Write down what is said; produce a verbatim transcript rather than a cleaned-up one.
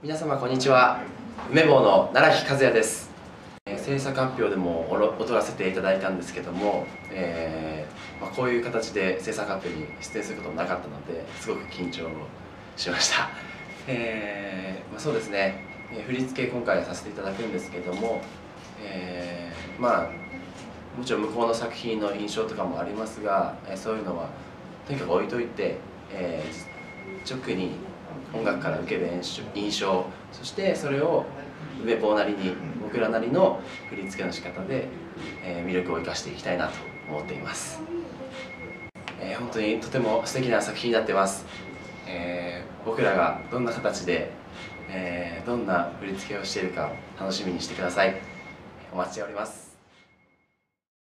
皆様こんにちは。梅坊の奈良木和也です。えー、制作発表でも踊らせていただいたんですけども、えーまあ、こういう形で制作発表に出演することもなかったのですごく緊張しました。えーまあ、そうですね、えー、振り付け今回させていただくんですけども、えー、まあもちろん向こうの作品の印象とかもありますが、えー、そういうのはとにかく置いといて、えー、直に音楽から受ける印象、そしてそれを梅坊なりに僕らなりの振り付けの仕方で、えー、魅力を生かしていきたいなと思っています。えー、本当にとても素敵な作品になってます。えー、僕らがどんな形で、えー、どんな振り付けをしているか楽しみにしてください。お待ちしております。